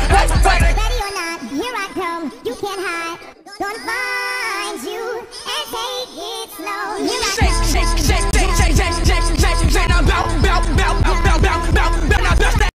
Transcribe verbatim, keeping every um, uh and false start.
Ready or not, here I come. You can't hide. Gonna find